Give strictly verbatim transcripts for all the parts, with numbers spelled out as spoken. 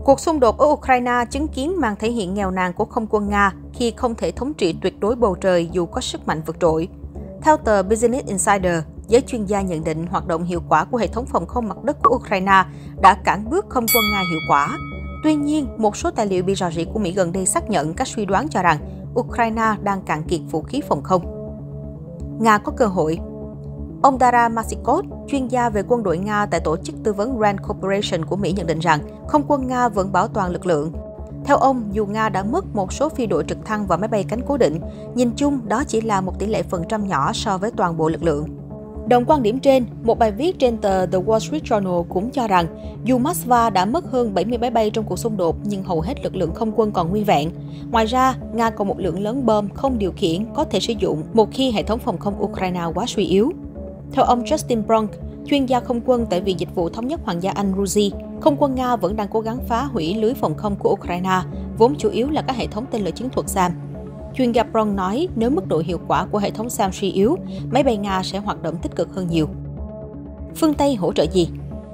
Cuộc xung đột ở Ukraine chứng kiến màn thể hiện nghèo nàn của không quân Nga khi không thể thống trị tuyệt đối bầu trời dù có sức mạnh vượt trội. Theo tờ Business Insider, giới chuyên gia nhận định hoạt động hiệu quả của hệ thống phòng không mặt đất của Ukraine đã cản bước không quân Nga hiệu quả. Tuy nhiên, một số tài liệu bị rò rỉ của Mỹ gần đây xác nhận các suy đoán cho rằng Ukraine đang cạn kiệt vũ khí phòng không. Nga có cơ hội. Ông Dara Masikot, chuyên gia về quân đội Nga tại tổ chức tư vấn Rand Corporation của Mỹ nhận định rằng không quân Nga vẫn bảo toàn lực lượng. Theo ông, dù Nga đã mất một số phi đội trực thăng và máy bay cánh cố định, nhìn chung đó chỉ là một tỷ lệ phần trăm nhỏ so với toàn bộ lực lượng. Đồng quan điểm trên, một bài viết trên tờ The Wall Street Journal cũng cho rằng dù Moscow đã mất hơn bảy mươi máy bay trong cuộc xung đột nhưng hầu hết lực lượng không quân còn nguyên vẹn. Ngoài ra, Nga còn một lượng lớn bom không điều khiển có thể sử dụng một khi hệ thống phòng không Ukraine quá suy yếu. Theo ông Justin Brunk, chuyên gia không quân tại Viện Dịch vụ Thống nhất Hoàng gia Anh Rusi, không quân Nga vẫn đang cố gắng phá hủy lưới phòng không của Ukraine, vốn chủ yếu là các hệ thống tên lửa chiến thuật SAM. Chuyên gia Brunk nói nếu mức độ hiệu quả của hệ thống SAM suy yếu, máy bay Nga sẽ hoạt động tích cực hơn nhiều. Phương Tây hỗ trợ gì?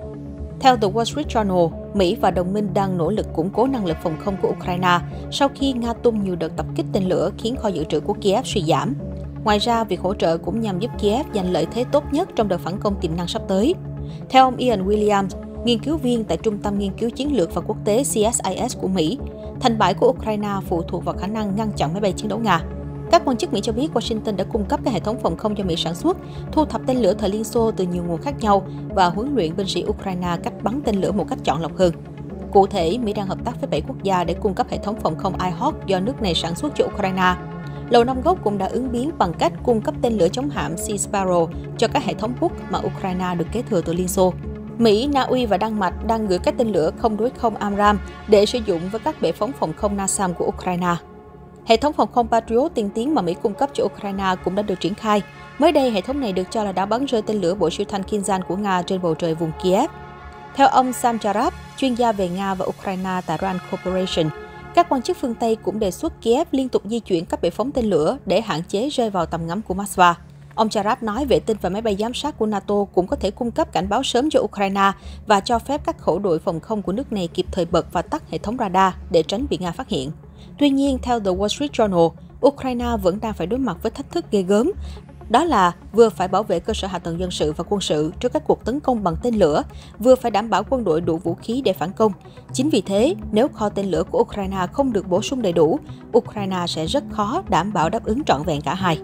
Theo The Wall Street Journal, Mỹ và đồng minh đang nỗ lực củng cố năng lực phòng không của Ukraine sau khi Nga tung nhiều đợt tập kích tên lửa khiến kho dự trữ của Kiev suy giảm. Ngoài ra, việc hỗ trợ cũng nhằm giúp Kiev giành lợi thế tốt nhất trong đợt phản công tiềm năng sắp tới. Theo ông Ian Williams, nghiên cứu viên tại Trung tâm Nghiên cứu Chiến lược và Quốc tế C S I S của Mỹ, thành bại của Ukraine phụ thuộc vào khả năng ngăn chặn máy bay chiến đấu Nga. Các quan chức Mỹ cho biết Washington đã cung cấp các hệ thống phòng không cho Mỹ sản xuất, thu thập tên lửa thời Liên Xô từ nhiều nguồn khác nhau và huấn luyện binh sĩ Ukraine cách bắn tên lửa một cách chọn lọc hơn. Cụ thể, Mỹ đang hợp tác với bảy quốc gia để cung cấp hệ thống phòng không I H A W K do nước này sản xuất cho Ukraine. Lầu Năm Góc cũng đã ứng biến bằng cách cung cấp tên lửa chống hạm Sea Sparrow cho các hệ thống Buk mà Ukraine được kế thừa từ Liên Xô. Mỹ, Na Uy và Đan Mạch đang gửi các tên lửa không đối không AMRAAM để sử dụng với các bệ phóng phòng không NASAM của Ukraine. Hệ thống phòng không Patriot tiên tiến mà Mỹ cung cấp cho Ukraine cũng đã được triển khai. Mới đây, hệ thống này được cho là đã bắn rơi tên lửa bộ siêu thanh Kinzhan của Nga trên bầu trời vùng Kiev. Theo ông Sam Charab, chuyên gia về Nga và Ukraine tại Rand Corporation, các quan chức phương Tây cũng đề xuất Kiev liên tục di chuyển các bệ phóng tên lửa để hạn chế rơi vào tầm ngắm của Moscow. Ông Charab nói vệ tinh và máy bay giám sát của NATO cũng có thể cung cấp cảnh báo sớm cho Ukraine và cho phép các khẩu đội phòng không của nước này kịp thời bật và tắt hệ thống radar để tránh bị Nga phát hiện. Tuy nhiên, theo The Wall Street Journal, Ukraine vẫn đang phải đối mặt với thách thức ghê gớm. Đó là vừa phải bảo vệ cơ sở hạ tầng dân sự và quân sự trước các cuộc tấn công bằng tên lửa, vừa phải đảm bảo quân đội đủ vũ khí để phản công. Chính vì thế, nếu kho tên lửa của Ukraine không được bổ sung đầy đủ, Ukraine sẽ rất khó đảm bảo đáp ứng trọn vẹn cả hai.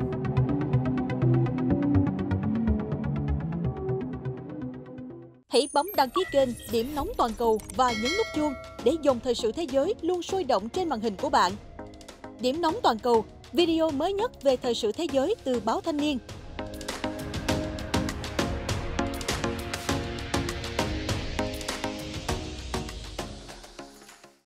Hãy bấm đăng ký kênh Điểm Nóng Toàn cầu và nhấn nút chuông để dòng thời sự thế giới luôn sôi động trên màn hình của bạn. Điểm Nóng Toàn cầu, video mới nhất về thời sự thế giới từ báo Thanh niên,